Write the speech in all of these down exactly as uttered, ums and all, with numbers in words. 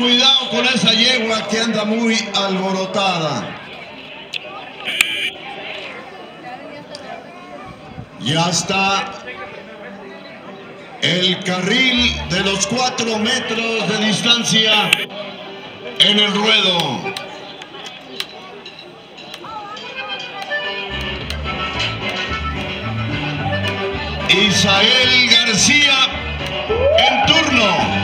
Cuidado con esa yegua que anda muy alborotada. Ya está el carril de los cuatro metros de distancia en el ruedo. Isael García en turno.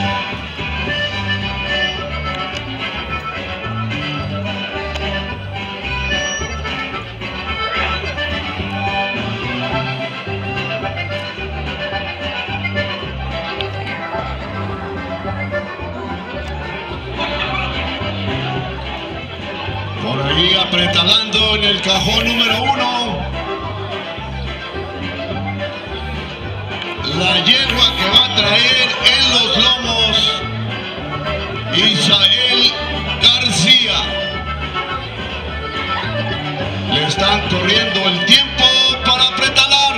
Por ahí apretalando en el cajón número uno. La yegua que va a traer en los lomos Isael García. Le están corriendo el tiempo para apretalar.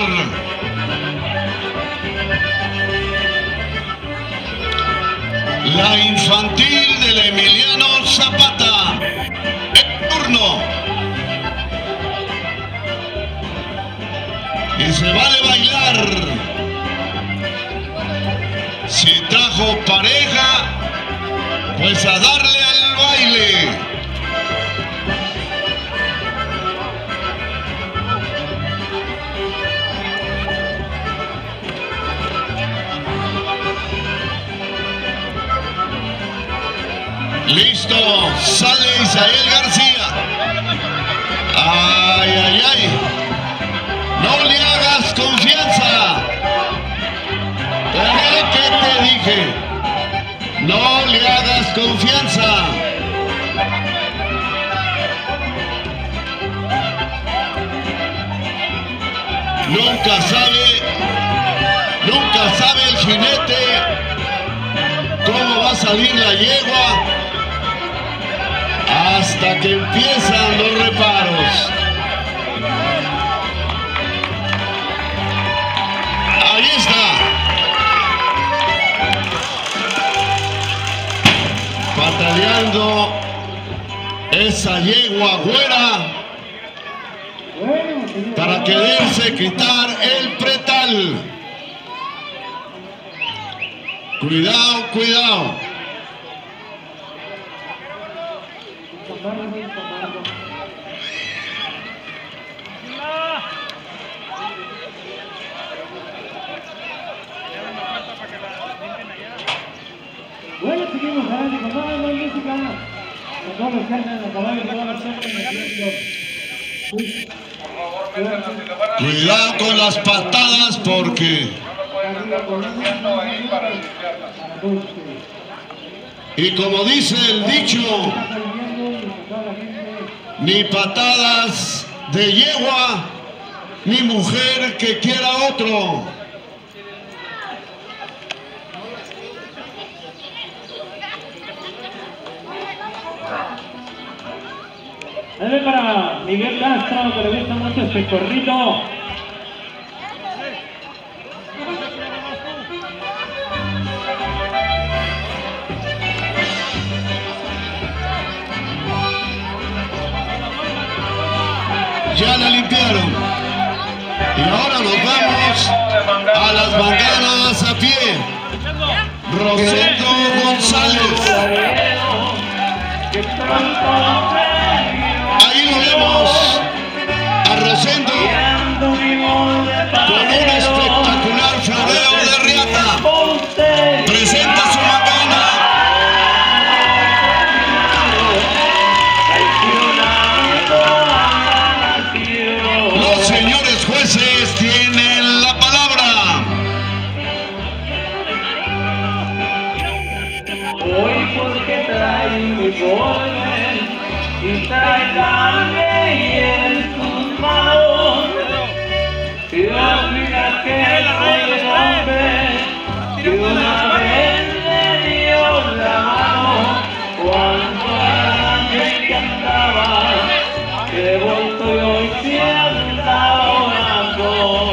La infantil del Emiliano Zapata. En turno. Y se vale bailar. Si trajo pareja, pues a darle al baile. Listo, sale Isael García. Ay, ay, ay. No le hagas confianza. ¿Qué te dije? No le hagas confianza. Nunca sabe, nunca sabe el jinete cómo va a salir la yegua hasta que empiezan los reparos. Ahí está. Pataleando esa yegua güera para quererse quitar el pretal. Cuidado, cuidado. Bueno, seguimos adelante con toda la música, con todos los que andan a caballo, toda la persona que me Cuidado con las patadas porque... Y como dice el dicho, ni patadas de yegua, ni mujer que quiera otro. Dale para Miguel Castro, que le gusta mucho este corrito. Ya la limpiaron. Y ahora nos vamos a las manganas a pie. Rosendo González. Ahí lo vemos a Rosendo con un espectacular floreo de riata. Presenta su mangana. Los señores jueces tienen la palabra. Hoy porque trae uniforme y trae la ley en sus manos, y obliga que el hombre que una vez le dio la mano cuando era grande que andaba, que volto y hoy se anda orando.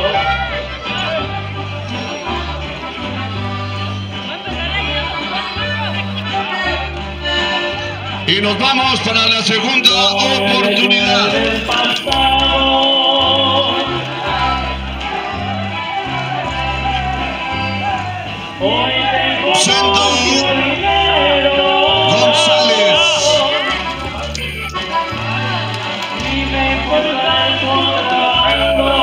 Y nos vamos para la segunda oportunidad. del pasado. Hoy tengo Sendo mucho dinero González. y me encuentro trabajando